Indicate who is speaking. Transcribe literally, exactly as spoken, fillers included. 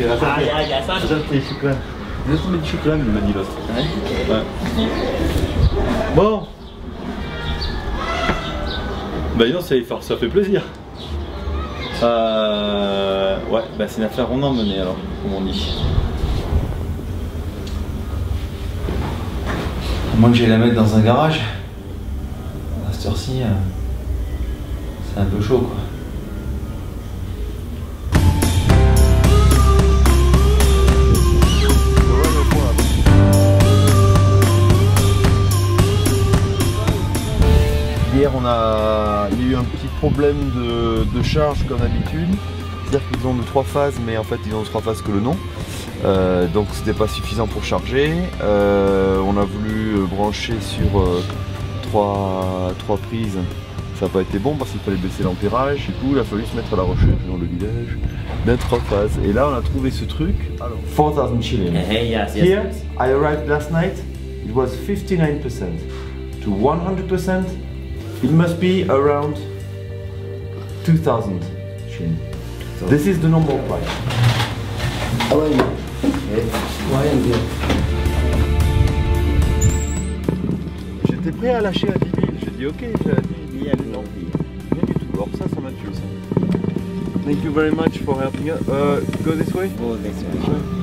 Speaker 1: Ok, attends.
Speaker 2: Ah, ya, ya, ça.
Speaker 1: Attends, les chocolats. Juste mettre du chocolat, il m'a dit l'autre. Ouais. Ouais. Bon. Bah non, ça, ça fait plaisir. Euh... Ouais, bah c'est une affaire on en menée alors, comme on dit. À moins que j'aille la mettre dans un garage. À cette heure-ci, euh... c'est un peu chaud quoi. Hier on a, il y a eu un petit problème de, de charge comme d'habitude, c'est-à-dire qu'ils ont de trois phases mais en fait ils ont de trois phases que le nom, euh, donc c'était pas suffisant pour charger. Euh, on a voulu brancher sur euh, trois, trois prises, ça n'a pas été bon parce qu'il fallait baisser l'ampérage, du coup il a fallu se mettre à la recherche dans le village d'un trois phases et là on a trouvé ce truc, four thousand shillings.
Speaker 2: Hey, yes, yes,
Speaker 1: Here
Speaker 2: yes.
Speaker 1: I arrived last night, it was fifty-nine percent to one hundred percent. It must be around two thousand shillings. This is the normal price.
Speaker 3: How are you? Why am you?
Speaker 1: J'étais prêt à lâcher à dix mille. J'ai dit ok, j'ai dit
Speaker 2: Bien, non, bien.
Speaker 1: rien du tout. Alors ça, ça m'a tué ça. Thank you very much for helping us. Uh, go this way.
Speaker 2: Go this way.